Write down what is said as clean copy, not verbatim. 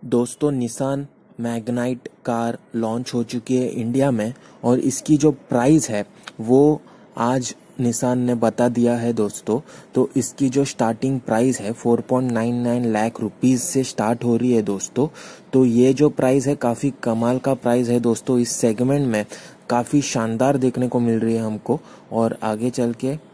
दोस्तों Nissan Magnite car launch हो चुकी है इंडिया में और इसकी जो प्राइस है वो आज निसान ने बता दिया है दोस्तों। तो इसकी जो स्टार्टिंग प्राइस है 4.99 लाख रुपीस से स्टार्ट हो रही है दोस्तों। तो ये जो प्राइस है काफ़ी कमाल का प्राइस है दोस्तों। इस सेगमेंट में काफ़ी शानदार देखने को मिल रही है हमको और आगे चल के